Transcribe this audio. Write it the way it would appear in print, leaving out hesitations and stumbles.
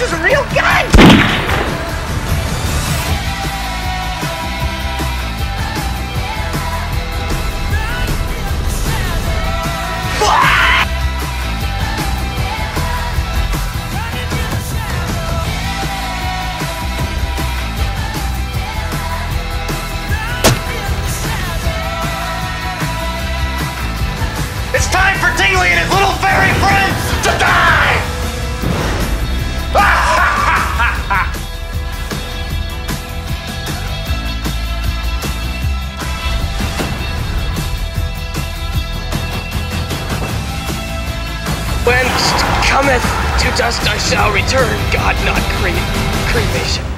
is a real gun! It's time for Dingley and his little fairy friends to die! When cometh to dust I shall return, God not cremation.